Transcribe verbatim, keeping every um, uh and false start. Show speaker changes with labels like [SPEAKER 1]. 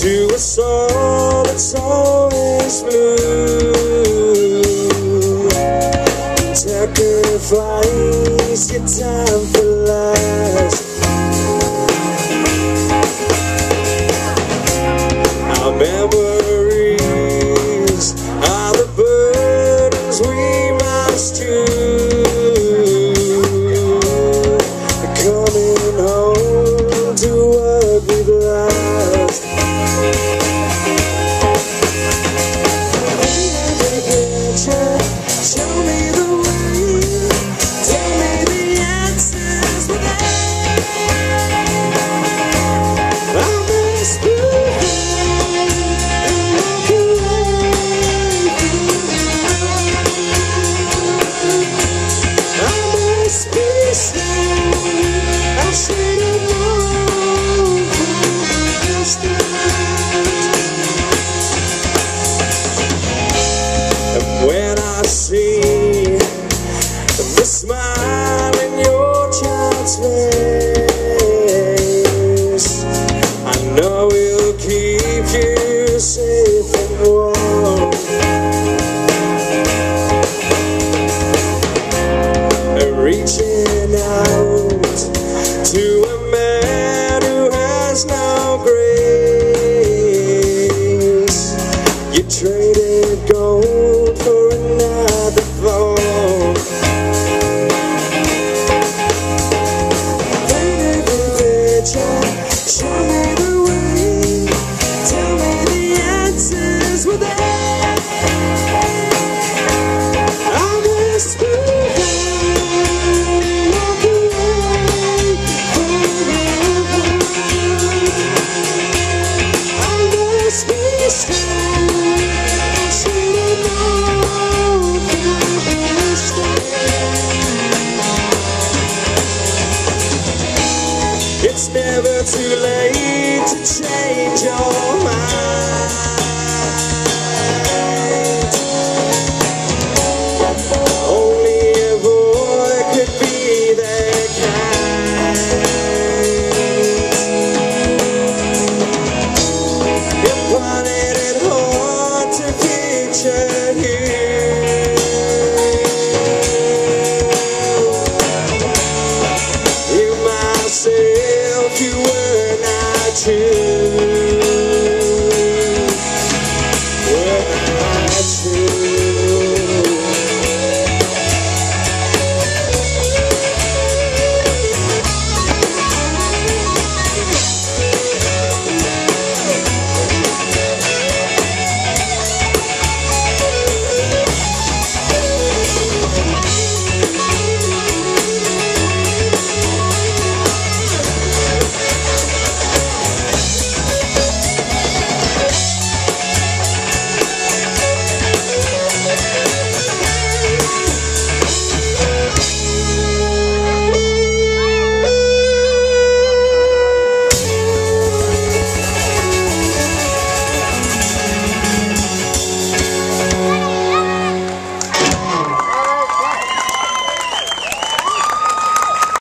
[SPEAKER 1] to a soul that's always blue. Sacrifice your time for lies. Our memories are the burdens we must choose. Coming home to what we've lost. Show me the way, tell me the answers without. I must be and walk away. I must be strong. I should have known from the start. And when I see the smile in your child's face, I know we'll keep you safe and warm. And reaching out to a man who has no grace, you traded gold for another phone. Show me the way, tell me the answers without. I must be gone, walk away forever. I must be strong. I should have known from the start. It's never too late to change your mind. Only a boy could be that kind. You wanted it hard to picture you. You myself, you were not true.